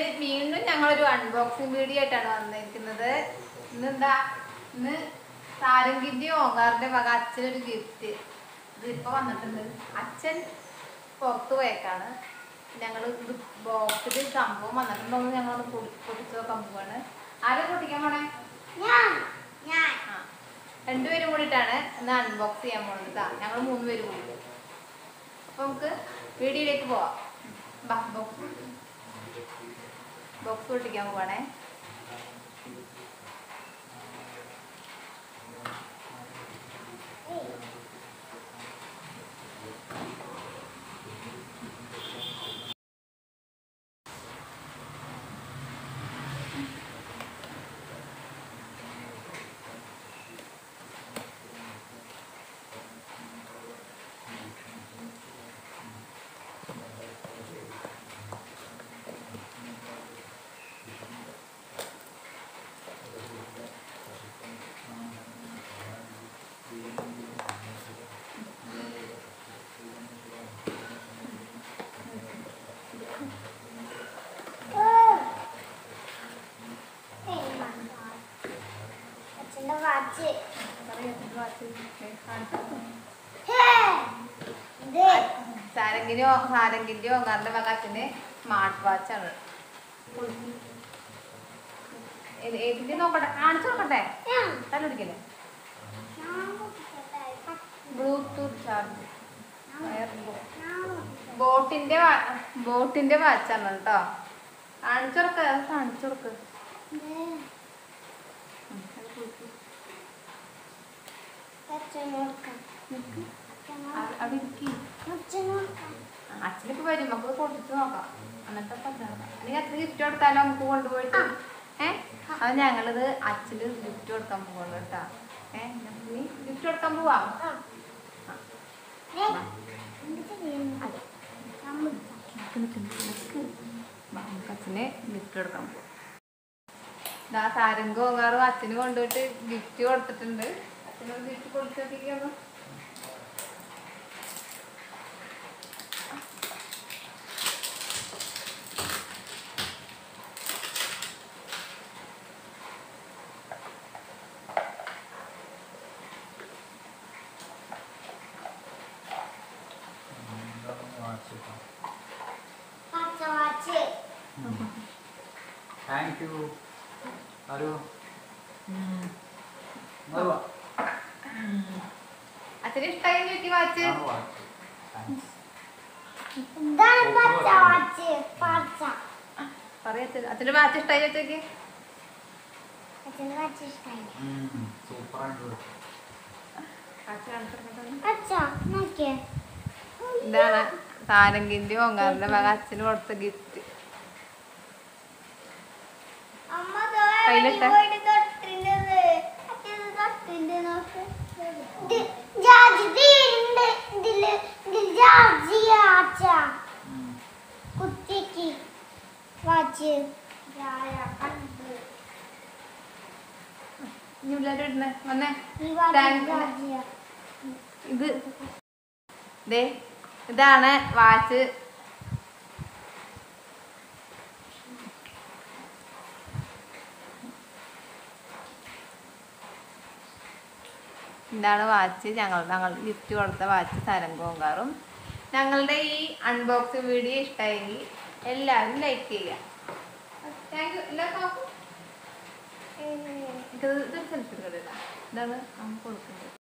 വീണ്ടും ഞങ്ങളൊരു unboxing video ആയിട്ടാണ് വന്നിരിക്കുന്നത്. ഇന്ന് സാരംഗിന്റെ ഓങ്കാറിന്റെ വക അച്ഛനൊരു ഗിഫ്റ്റ് ഇതിപ്പോ വന്നിട്ടുണ്ട്. അച്ഛൻ പുറത്തു പോയേക്കാണ്. ഞങ്ങൾ ഇത് ബോക്സിൽ സംഭവം വന്നിട്ടുണ്ടോന്ന് ഞങ്ങളൊന്ന് പൊട്ടിച്ചു നോക്കാൻ പോവാണ്. ആരും പൊട്ടിക്കാൻ പോണേ? രണ്ടുപേരും കൂടിയിട്ടാണ് ഇന്ന് അൺബോക്സ് ചെയ്യാൻ പോണത്. ഞങ്ങൾ 3 പേര് കൂടി. അപ്പൊ നമുക്ക് വീഡിയോയിലേക്ക് പോവാം. ബോക്സ് പൊട്ടിക്കാൻ പോവാണേ. സാരംഗിന്റെ ഓങ്കാറിന്റെ വക അച്ഛന്റെ സ്മാർട്ട് വാച്ചാണ്. ഏതിന്റെ നോക്കട്ടെ, കാണിച്ചു നോക്കട്ടെ. തലൊടിക്കല്ലേ? ബ്ലൂടൂത്ത് ചാർജ് ബോട്ടിന്റെ വാച്ചാണ് കേട്ടോ. കാണിച്ചോർക്ക് അച്ഛനൊക്കെ വരും. നമുക്ക് പൊട്ടിച്ച് നോക്കാം. എന്നിട്ട് അല്ലെങ്കിൽ അച്ഛന് ഗിഫ്റ്റ് കൊടുത്താലോ നമുക്ക് കൊണ്ടുപോയിട്ട്. അത് ഞങ്ങളിത് അച്ഛന് ഗിഫ്റ്റ് കൊടുക്കാൻ പോകണം കേട്ടാ. ഗിഫ്റ്റ് കൊടുക്കാൻ പോവാ. അച്ഛന് ഗിഫ്റ്റ് കൊടുക്കാൻ പോവാം. ഇതാ സാരംഗും ഓങ്കാറും അച്ഛന് കൊണ്ടുപോയിട്ട് ഗിഫ്റ്റ് കൊടുത്തിട്ടുണ്ട്. അച്ഛനോട് ഗിഫ്റ്റ് കൊടുത്തിരിക്കുന്നു. Thank you. അച്ഛന് ഇഷ്ടമായി ചോദിച്ചു വാച്ച്. അച്ഛന്റെ വാച്ച് ഇഷ്ടമായി ചോദിച്ചോക്ക്. ഇതാണ് സാരംഗിന്റെ ഓങ്കാറിന്റെ വക അച്ഛന് കൊടുത്ത ഗിഫ്റ്റ്. കയ്യിലിട്ട ഇതാണ് വാച്ച്. ഇതാണ് വാച്ച്. ഞങ്ങൾ ഗിഫ്റ്റ് കൊടുത്ത വാച്ച് സാരംഗും ഓങ്കാറും. ഞങ്ങളുടെ ഈ അൺബോക്സിംഗ് വീഡിയോ ഇഷ്ടമായെങ്കിൽ എല്ലാവരും ലൈക്ക് ചെയ്യുക. Thank you. എല്ലാവർക്കും ഇതൊരു സെൽഫി എടുക്കട്ടെ. ഇതാണ് നമുക്ക് കൊടുക്കുന്നത്.